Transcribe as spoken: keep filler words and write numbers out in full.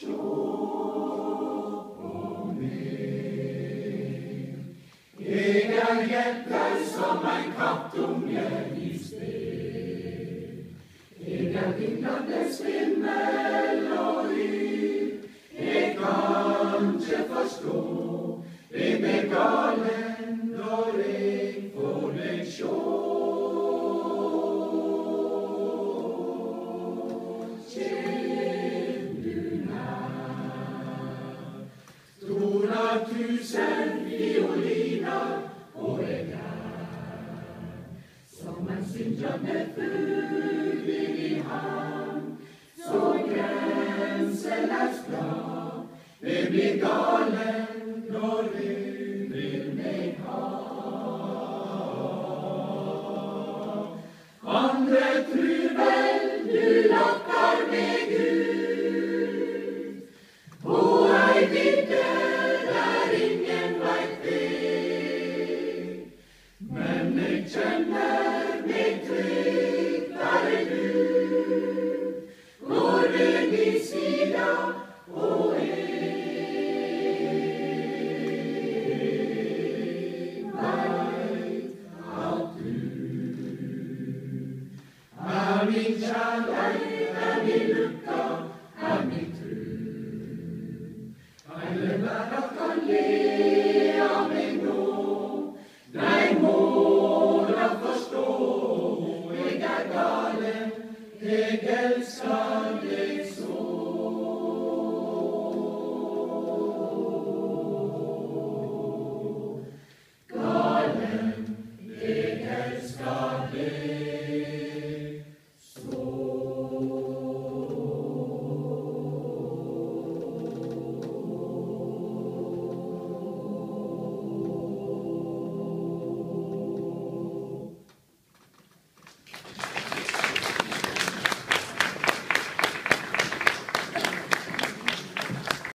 Egen hjärta som en kattunge i spel. Egen vinglande svimmel och yr. Jag kanske förstå vem är galen då jag får dig sjå. Känn du när stora tusen violiner och äggar som en syndrade fugl i hand, så gränslös klar, det blir galen.